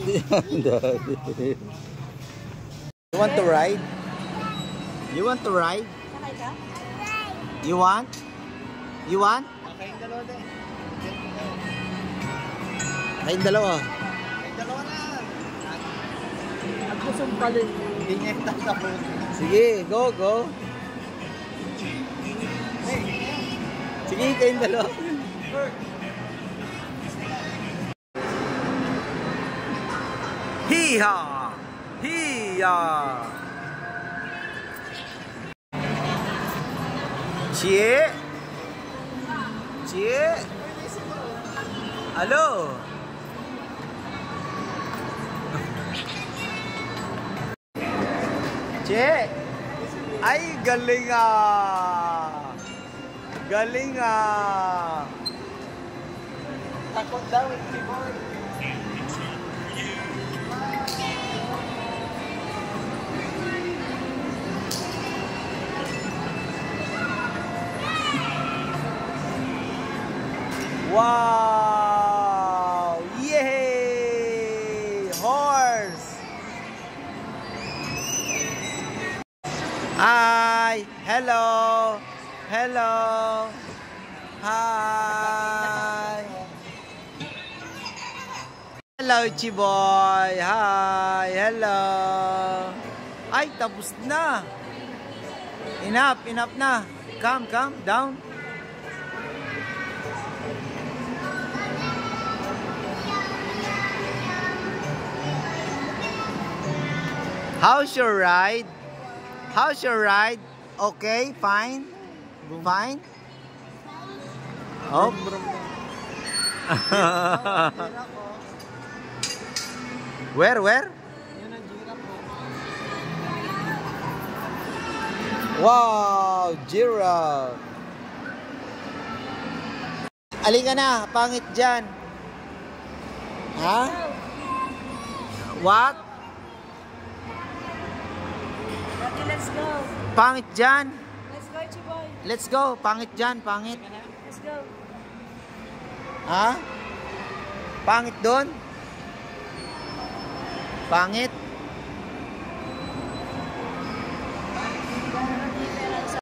You want to ride? You want to ride? You want? You want? Kayong dalawa din. Kayong dalawa. Kayong dalawa na. At kusong pala. Hindi niya yung tatapos. Sige, go, go. Sige, kayong dalawa. Hiha! Hiya! Cie! Cie! Halo! Cie! Ay, galing ah! Galing ah! Takot daw, si boy. Wow! Yay! Horse! Hi! Hello! Hello! Hi! Hello, Chiboy! Hi! Hello! Ay, tapos na! Enough! Enough na! Come, come! Down! How's your ride? How's your ride? Okay, fine? Fine? Oh. Where? Wow, giraffe. Alika na, pangit dyan. Ha? What? Let's go. Pangit dyan. Let's go, Chiboy. Let's go. Pangit dyan. Pangit. Let's go. Ha? Pangit doon? Pangit?